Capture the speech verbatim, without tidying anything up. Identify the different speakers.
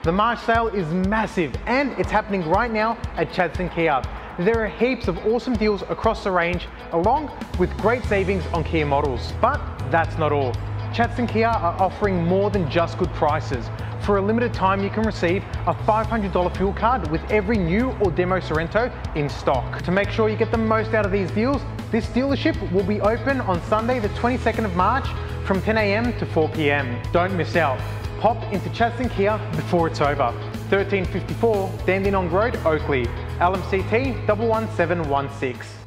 Speaker 1: The March sale is massive and it's happening right now at Chadstone Kia. There are heaps of awesome deals across the range along with great savings on Kia models. But that's not all. Chadstone Kia are offering more than just good prices. For a limited time you can receive a five hundred dollar fuel card with every new or demo Sorento in stock. To make sure you get the most out of these deals, this dealership will be open on Sunday the twenty-second of March from ten A M to four P M Don't miss out. Pop into Chadstone Kia before it's over. thirteen fifty-four Dandenong Road, Oakleigh, L M C T one one seven one six.